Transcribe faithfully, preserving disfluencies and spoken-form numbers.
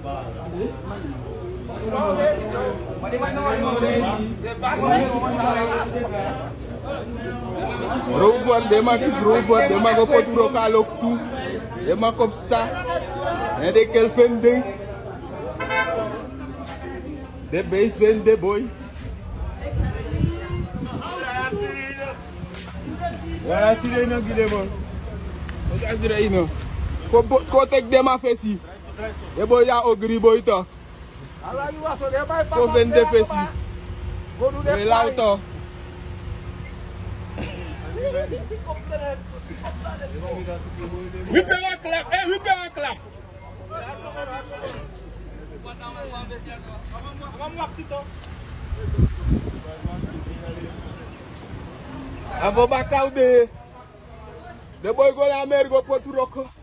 Rovers, de mag is Rovers, de mag op het lokaal ook toe. De mag op sta. En de kel vinden. De beest vindt de boy. Ja, zie je nog niet, man. Wat is er hier nog? Ko tek de ma fesi. De boy ja ogri boy toch. Ko vind de fesi. We lauto. We can clap, eh, we can clap. Abo bakau de. De boy go na mer go potu roko.